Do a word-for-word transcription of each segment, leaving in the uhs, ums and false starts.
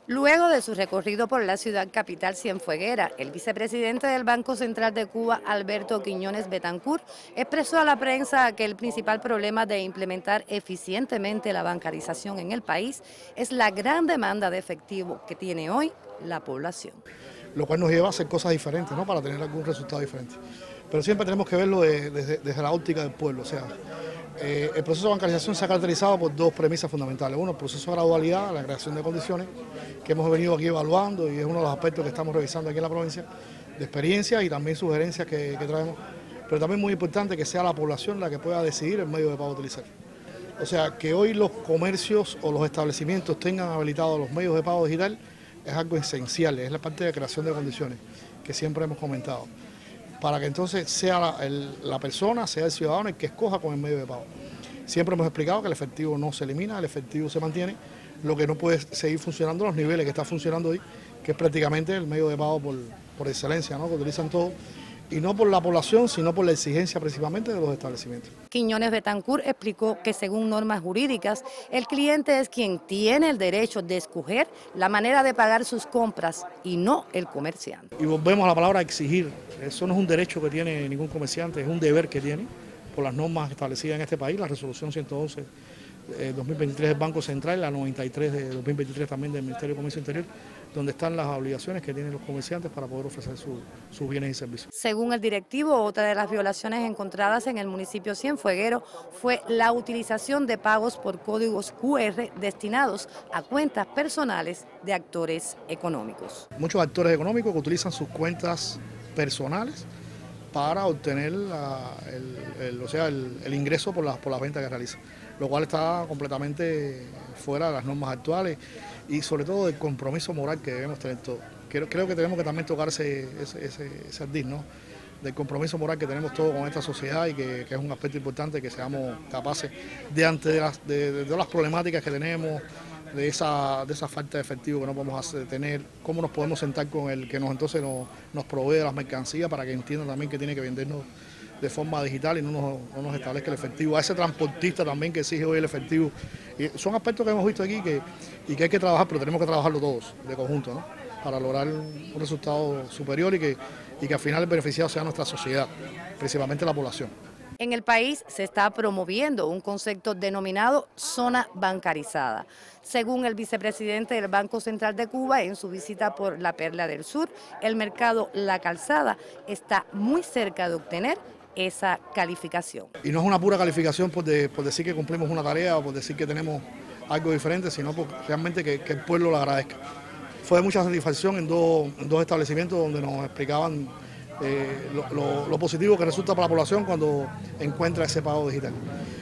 Luego de su recorrido por la ciudad capital Cienfueguera, el vicepresidente del Banco Central de Cuba, Alberto Quiñones Betancourt, expresó a la prensa que el principal problema de implementar eficientemente la bancarización en el país es la gran demanda de efectivo que tiene hoy la población. Lo cual nos lleva a hacer cosas diferentes, ¿no?, para tener algún resultado diferente. Pero siempre tenemos que verlo de, desde, desde la óptica del pueblo. O sea, eh, el proceso de bancarización se ha caracterizado por dos premisas fundamentales. Uno, el proceso de gradualidad, la creación de condiciones, que hemos venido aquí evaluando y es uno de los aspectos que estamos revisando aquí en la provincia, de experiencia y también sugerencias que, que traemos. Pero también muy importante que sea la población la que pueda decidir el medio de pago a utilizar. O sea, que hoy los comercios o los establecimientos tengan habilitados los medios de pago digital es algo esencial, es la parte de creación de condiciones que siempre hemos comentado, para que entonces sea la, el, la persona, sea el ciudadano el que escoja con el medio de pago. Siempre hemos explicado que el efectivo no se elimina, el efectivo se mantiene, lo que no puede seguir funcionando a los niveles que está funcionando hoy, que es prácticamente el medio de pago por, por excelencia, ¿no?, que utilizan todos, y no por la población, sino por la exigencia principalmente de los establecimientos. Quiñones Betancourt explicó que según normas jurídicas, el cliente es quien tiene el derecho de escoger la manera de pagar sus compras y no el comerciante. Y volvemos a la palabra exigir. Eso no es un derecho que tiene ningún comerciante, es un deber que tiene por las normas establecidas en este país, la resolución ciento once de dos mil veintitrés del Banco Central, la noventa y tres de dos mil veintitrés también del Ministerio de Comercio Interior, donde están las obligaciones que tienen los comerciantes para poder ofrecer su, sus bienes y servicios. Según el directivo, otra de las violaciones encontradas en el municipio Cienfueguero fue la utilización de pagos por códigos cu erre destinados a cuentas personales de actores económicos. Muchos actores económicos que utilizan sus cuentas personales para obtener la, el, el, o sea, el, el ingreso por las por las ventas que realizan, lo cual está completamente fuera de las normas actuales y sobre todo del compromiso moral que debemos tener todos. Creo, creo que tenemos que también tocar ese, ese, ese, ese ardid, ¿no?, del compromiso moral que tenemos todos con esta sociedad y que, que es un aspecto importante, que seamos capaces de ante de las, de, de, de las problemáticas que tenemos, de esa, de esa falta de efectivo que no podemos hacer, tener, cómo nos podemos sentar con el que nos entonces nos, nos provee las mercancías, para que entienda también que tiene que vendernos de forma digital y no nos, no nos establezca el efectivo. A ese transportista también que exige hoy el efectivo. Y son aspectos que hemos visto aquí que, y que hay que trabajar, pero tenemos que trabajarlo todos, de conjunto, ¿no?, para lograr un resultado superior y que, y que al final el beneficiado sea nuestra sociedad, principalmente la población. En el país se está promoviendo un concepto denominado zona bancarizada. Según el vicepresidente del Banco Central de Cuba, en su visita por la Perla del Sur, el mercado La Calzada está muy cerca de obtener esa calificación. Y no es una pura calificación por, de, por decir que cumplimos una tarea o por decir que tenemos algo diferente, sino por realmente que, que el pueblo lo agradezca. Fue de mucha satisfacción en dos, en dos establecimientos donde nos explicaban eh, lo, lo, lo positivo que resulta para la población cuando encuentra ese pago digital.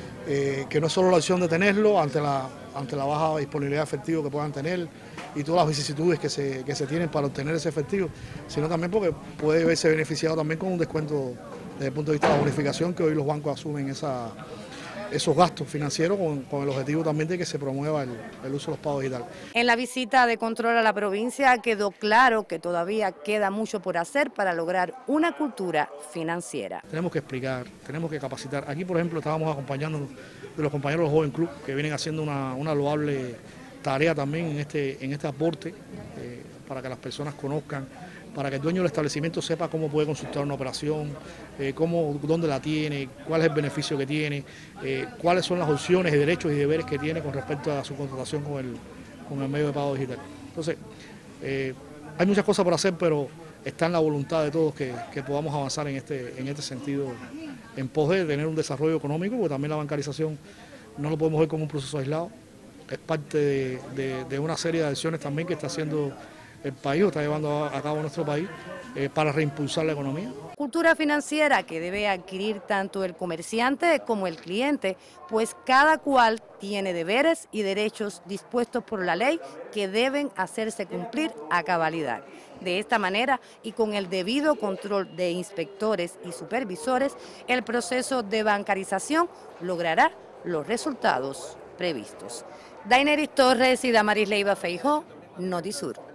Eh, que no es solo la opción de tenerlo ante la, ante la baja disponibilidad de efectivo que puedan tener y todas las vicisitudes que se, que se tienen para obtener ese efectivo, sino también porque puede verse beneficiado también con un descuento desde el punto de vista de la bonificación que hoy los bancos asumen esa, esos gastos financieros con, con el objetivo también de que se promueva el, el uso de los pagos digitales. En la visita de control a la provincia quedó claro que todavía queda mucho por hacer para lograr una cultura financiera. Tenemos que explicar, tenemos que capacitar. Aquí, por ejemplo, estábamos acompañándonos de los compañeros del Joven Club, que vienen haciendo una, una loable tarea también en este, en este aporte, eh, para que las personas conozcan, para que el dueño del establecimiento sepa cómo puede consultar una operación, eh, cómo, dónde la tiene, cuál es el beneficio que tiene, eh, cuáles son las opciones y derechos y deberes que tiene con respecto a su contratación con el, con el medio de pago digital. Entonces, eh, hay muchas cosas por hacer, pero está en la voluntad de todos que, que podamos avanzar en este, en este sentido, en pos de tener un desarrollo económico, porque también la bancarización no lo podemos ver como un proceso aislado, es parte de, de, de una serie de acciones también que está haciendo el país, o está llevando a cabo nuestro país, eh, para reimpulsar la economía. Cultura financiera que debe adquirir tanto el comerciante como el cliente, pues cada cual tiene deberes y derechos dispuestos por la ley que deben hacerse cumplir a cabalidad. De esta manera y con el debido control de inspectores y supervisores, el proceso de bancarización logrará los resultados previstos. Daineris Torres y Damaris Leiva Feijó, Notisur.